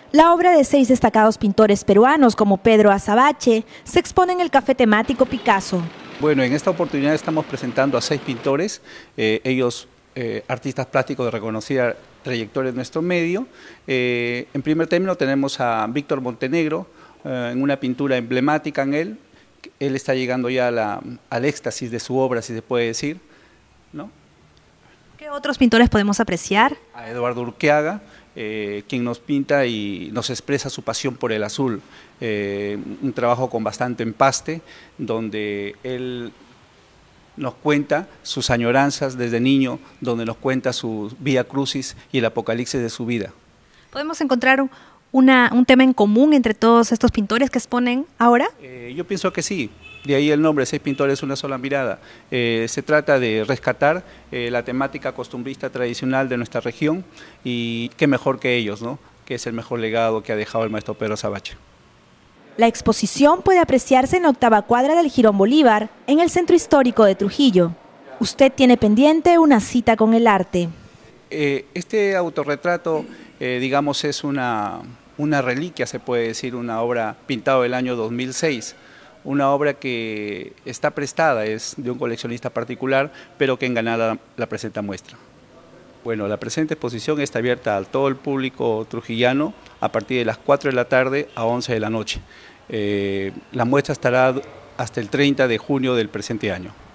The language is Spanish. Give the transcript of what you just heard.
La obra de 6 destacados pintores peruanos como Pedro Azabache se expone en el Café Temático Picasso. Bueno, en esta oportunidad estamos presentando a 6 pintores, ellos artistas plásticos de reconocida trayectoria en nuestro medio. En primer término tenemos a Víctor Montenegro, en una pintura emblemática en él. Él está llegando ya al éxtasis de su obra, si se puede decir, ¿no? ¿Qué otros pintores podemos apreciar? A Eduardo Urquiaga, quien nos pinta y nos expresa su pasión por el azul. Un trabajo con bastante empaste, donde él nos cuenta sus añoranzas desde niño, donde nos cuenta su vía crucis y el apocalipsis de su vida. ¿Podemos encontrar un tema en común entre todos estos pintores que exponen ahora? Yo pienso que sí, de ahí el nombre, 6 pintores, una sola mirada. Se trata de rescatar la temática costumbrista tradicional de nuestra región y qué mejor que ellos, ¿no? Que es el mejor legado que ha dejado el maestro Pedro Azabache. La exposición puede apreciarse en la 8ª cuadra del Jirón Bolívar, en el centro histórico de Trujillo. Usted tiene pendiente una cita con el arte. Este autorretrato, digamos, es una reliquia, se puede decir, una obra pintada del año 2006. Una obra que está prestada, es de un coleccionista particular, pero que en Granada la presenta muestra. Bueno, la presente exposición está abierta a todo el público trujillano a partir de las 4 de la tarde a 11 de la noche. La muestra estará hasta el 30 de junio del presente año.